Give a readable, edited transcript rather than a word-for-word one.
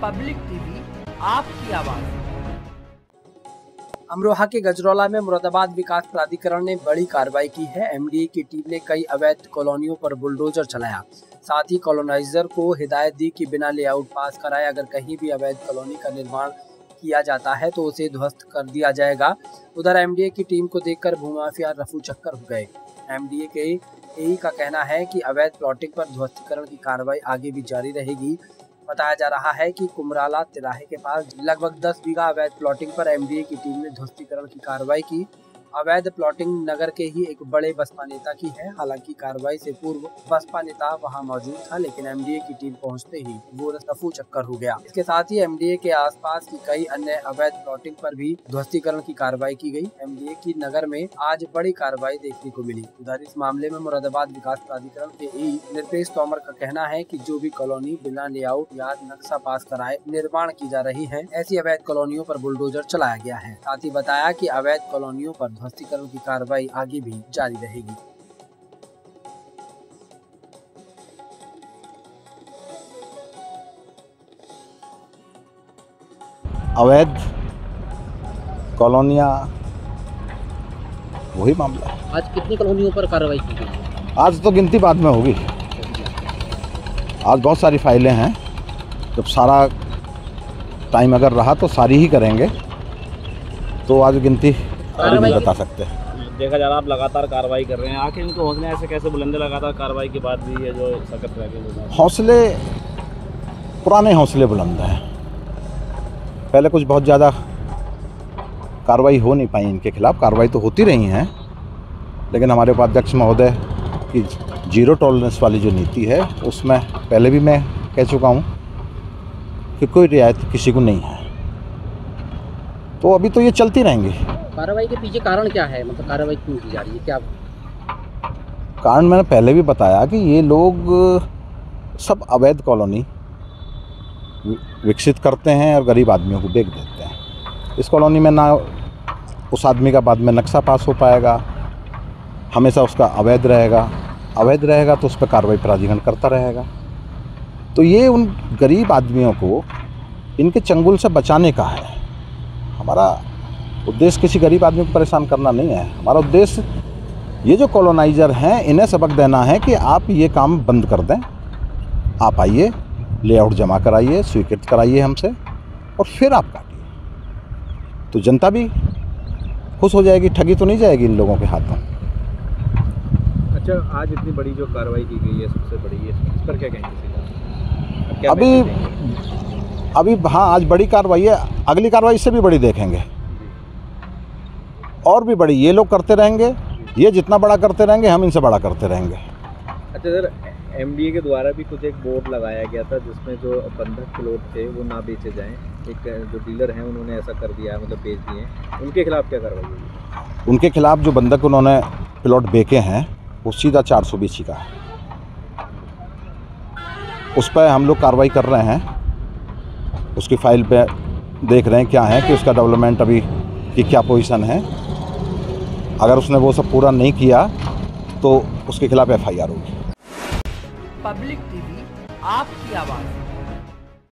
Public TV, आपकी आवाज। अमरोहा के गजरौला में मुरादाबाद विकास प्राधिकरण ने बड़ी कार्रवाई की है। एमडीए की टीम ने कई अवैध कॉलोनियों पर बुलडोजर चलाया। साथ ही कॉलोनाइजर को हिदायत दी कि बिना लेआउट पास कराए अगर कहीं भी अवैध कॉलोनी का निर्माण किया जाता है तो उसे ध्वस्त कर दिया जाएगा। उधर एमडीए की टीम को देखकर भूमाफिया रफू चक्कर हो गए। एमडीए के एई का कहना है कि अवैध प्लॉटिंग पर ध्वस्तीकरण की कार्रवाई आगे भी जारी रहेगी। बताया जा रहा है कि कुमराला तिराहे के पास लगभग 10 बीघा अवैध प्लॉटिंग पर एमडीए की टीम ने ध्वस्तीकरण की कार्रवाई की। अवैध प्लॉटिंग नगर के ही एक बड़े बसपा नेता की है। हालांकि कार्रवाई से पूर्व बसपा नेता वहां मौजूद था, लेकिन एमडीए की टीम पहुंचते ही वो रफू चक्कर हो गया। इसके साथ ही एमडीए के आसपास की कई अन्य अवैध प्लॉटिंग पर भी ध्वस्तीकरण की कार्रवाई की गई। एमडीए की नगर में आज बड़ी कार्रवाई देखने को मिली। उधर इस मामले में मुरादाबाद विकास प्राधिकरण के एई निरपेश तोमर का कहना है कि जो भी कॉलोनी बिना लेआउट या नक्शा पास कराए निर्माण की जा रही है, ऐसी अवैध कॉलोनियों पर बुलडोजर चलाया गया है। साथ ही बताया कि अवैध कॉलोनियों पर ध्वस्तीकरण की कार्रवाई आगे भी जारी रहेगी। अवैध कॉलोनियाँ वही मामला है। आज कितनी कॉलोनियों पर कार्रवाई की गई? आज तो गिनती बाद में होगी। आज बहुत सारी फाइलें हैं। जब सारा टाइम अगर रहा तो सारी ही करेंगे, तो आज गिनती नहीं बता सकते। देखा जा रहा आप लगातार कार्रवाई कर रहे हैं, आखिर इनको हौसले ऐसे कैसे बुलंद लगातार कार्रवाई के बाद भी ये जो सख्त रह गए? हौसले पुराने हौसले बुलंद हैं। पहले कुछ बहुत ज़्यादा कार्रवाई हो नहीं पाई इनके खिलाफ। कार्रवाई तो होती रही हैं, लेकिन हमारे उपाध्यक्ष महोदय की जीरो टॉलरेंस वाली जो नीति है, उसमें पहले भी मैं कह चुका हूँ कि कोई रियायत किसी को नहीं है। तो अभी तो ये चलती रहेंगी। कार्रवाई के पीछे कारण क्या है? मतलब कार्रवाई क्यों की जा रही है? क्या कारण मैंने पहले भी बताया कि ये लोग सब अवैध कॉलोनी विकसित करते हैं और गरीब आदमियों को बेच देते हैं। इस कॉलोनी में ना उस आदमी का बाद में नक्शा पास हो पाएगा, हमेशा उसका अवैध रहेगा तो उस पर कार्रवाई प्राधिकरण करता रहेगा। तो ये उन गरीब आदमियों को इनके चंगुल से बचाने का है। हमारा उद्देश्य किसी गरीब आदमी को परेशान करना नहीं है। हमारा उद्देश्य ये जो कॉलोनाइजर हैं, इन्हें सबक देना है कि आप ये काम बंद कर दें। आप आइए, लेआउट जमा कराइए, स्वीकृत कराइए हमसे, और फिर आप काटिए। तो जनता भी खुश हो जाएगी, ठगी तो नहीं जाएगी इन लोगों के हाथों। अच्छा, आज इतनी बड़ी जो कार्रवाई की गई है, सबसे बड़ी है, इस पर क्या कहेंगे? अभी हाँ, आज बड़ी कार्रवाई है। अगली कार्रवाई इससे भी बड़ी देखेंगे, और भी बड़ी। ये लोग करते रहेंगे, ये जितना बड़ा करते रहेंगे हम इनसे बड़ा करते रहेंगे। अच्छा सर, एमडीए के द्वारा भी कुछ एक बोर्ड लगाया गया था जिसमें जो बंधक प्लॉट थे वो ना बेचे जाएं। एक जो डीलर हैं उन्होंने ऐसा कर दिया, मतलब बेच दिए। उनके खिलाफ क्या कार्रवाई होगी? उनके खिलाफ जो बंधक उन्होंने प्लॉट बेचे हैं वो सीधा 420 का है। उस पर हम लोग कार्रवाई कर रहे हैं। उसकी फाइल पे देख रहे हैं क्या है कि उसका डेवलपमेंट अभी की क्या पोजीशन है। अगर उसने वो सब पूरा नहीं किया तो उसके खिलाफ FIR होगी। पब्लिक टीवी, आपकी आवाज।